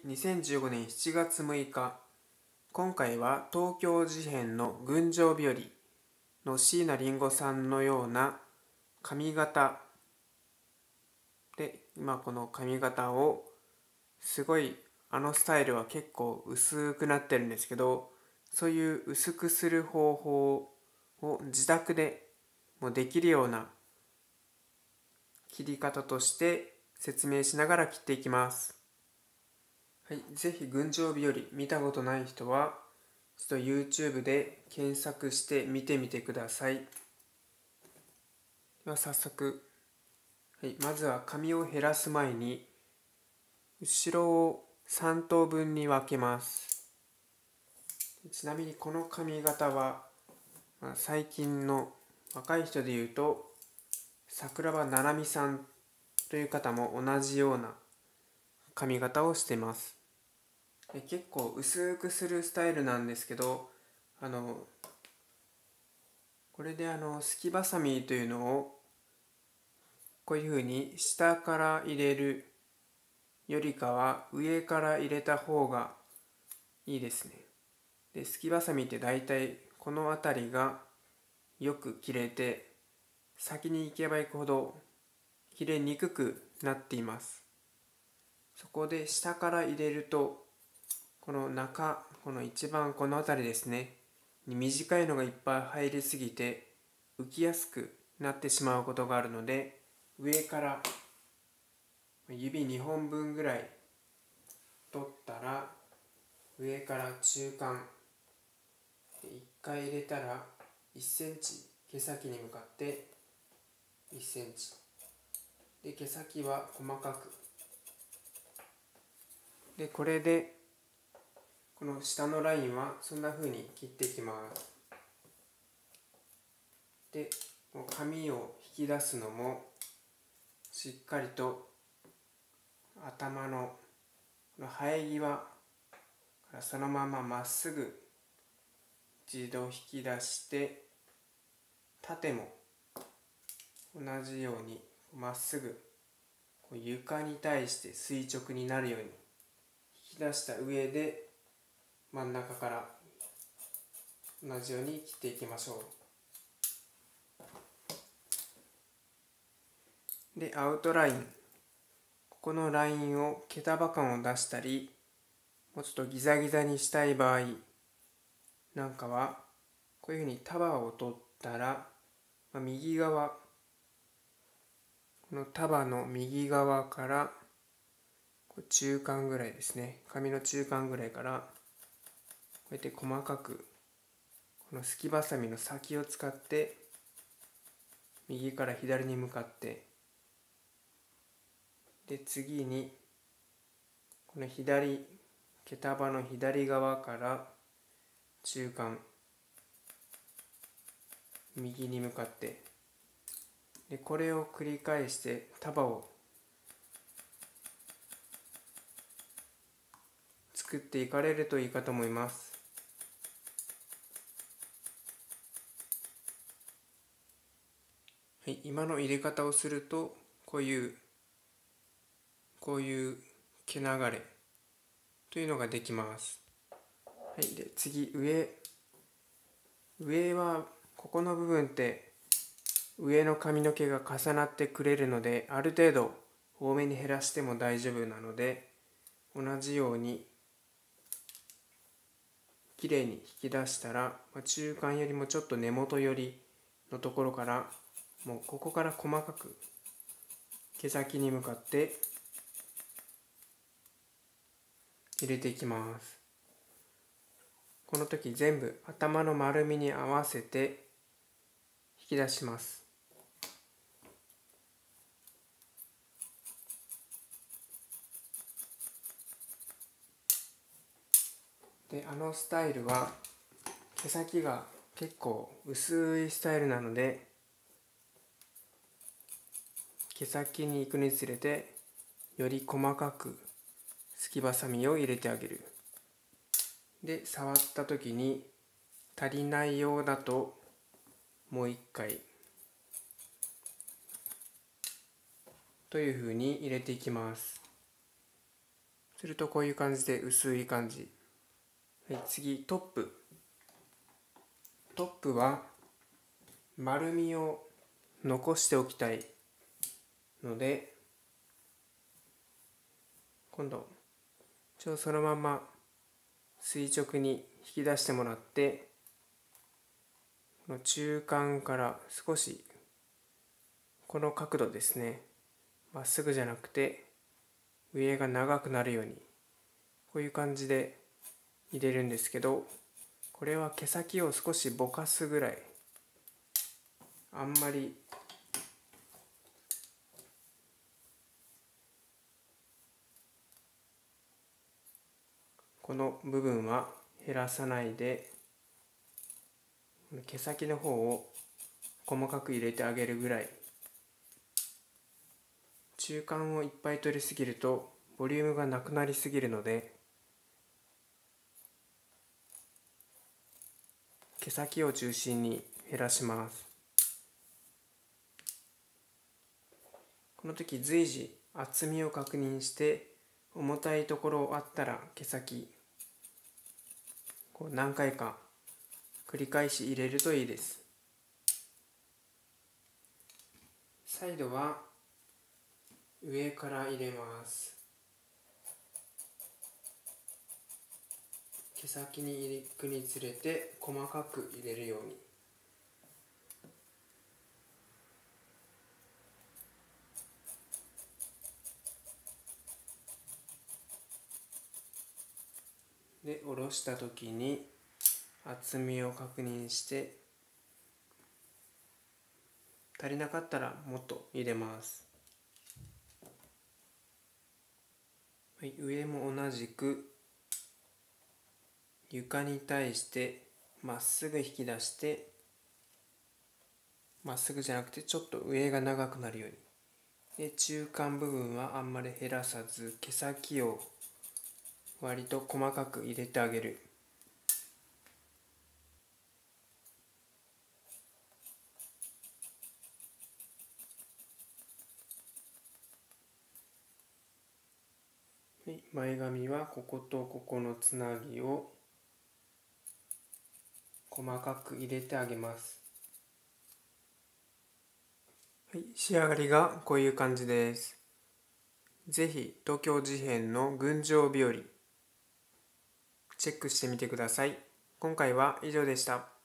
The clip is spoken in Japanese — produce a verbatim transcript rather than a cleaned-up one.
にせんじゅうごねんしちがつむいか、今回は東京事変の群青日和の椎名林檎さんのような髪型で、今この髪型をすごい、あのスタイルは結構薄くなってるんですけど、そういう薄くする方法を自宅でもできるような切り方として説明しながら切っていきます。はい、ぜひ群青日和見たことない人はちょっと YouTube で検索して見てみてください。では早速、はい、まずは髪を減らす前に後ろをさん等分に分けます。ちなみにこの髪型は、まあ、最近の若い人でいうと桜庭ななみさんという方も同じような髪型をしています。結構薄くするスタイルなんですけど、あのこれであのすきばさみというのをこういうふうに下から入れるよりかは上から入れた方がいいですね。で、すきばさみってだいたいこの辺りがよく切れて、先に行けば行くほど切れにくくなっています。そこで下から入れると、この中、この一番この辺りですね、短いのがいっぱい入りすぎて浮きやすくなってしまうことがあるので、上から指にほんぶんぐらい取ったら、上から中間いっかい入れたらいっセンチ毛先に向かっていっセンチで、毛先は細かくで、これでこの下のラインはそんな風に切っていきます。で、髪を引き出すのもしっかりと頭の生え際からそのまままっすぐ一度引き出して、縦も同じようにまっすぐ床に対して垂直になるように引き出した上で、真ん中から同じように切っていきましょう。で、アウトライン、ここのラインを毛束感を出したり、もうちょっとギザギザにしたい場合なんかはこういうふうに束を取ったら、まあ、右側、この束の右側から中間ぐらいですね、髪の中間ぐらいからこうやって細かくこのすきばさみの先を使って右から左に向かって、で次にこの左毛束の左側から中間右に向かって、でこれを繰り返して束を作っていかれるといいかと思います。はい、今の入れ方をするとこういうこういう毛流れというのができます。はい、で次上上はここの部分って上の髪の毛が重なってくれるので、ある程度多めに減らしても大丈夫なので、同じようにきれいに引き出したら、中間よりもちょっと根元寄りのところから、もうここから細かく毛先に向かって入れていきます。この時全部頭の丸みに合わせて引き出します。で、あのスタイルは毛先が結構薄いスタイルなので、毛先に行くにつれてより細かくすきばさみを入れてあげる。で、触った時に足りないようだともう一回というふうに入れていきます。 するとこういう感じで薄い感じ。はい、次、トップ。トップは丸みを残しておきたいので、今度ちょそのまま垂直に引き出してもらって、この中間から少しこの角度ですね、まっすぐじゃなくて上が長くなるようにこういう感じで入れるんですけど、これは毛先を少しぼかすぐらい、あんまりこの部分は減らさないで、毛先の方を細かく入れてあげるぐらい。中間をいっぱい取りすぎるとボリュームがなくなりすぎるので、毛先を中心に減らします。この時随時厚みを確認して、重たいところあったら毛先こう何回か繰り返し入れるといいです。サイドは上から入れます。毛先に行くにつれて細かく入れるように。で、下ろした時に厚みを確認して、足りなかったらもっと入れます。はい、上も同じく床に対してまっすぐ引き出して、まっすぐじゃなくてちょっと上が長くなるように。で、中間部分はあんまり減らさず、毛先を割と細かく入れてあげる。はい、前髪はこことここのつなぎを細かく入れてあげます。はい、仕上がりがこういう感じです。ぜひ東京事変の群青日和チェックしてみてください。今回は以上でした。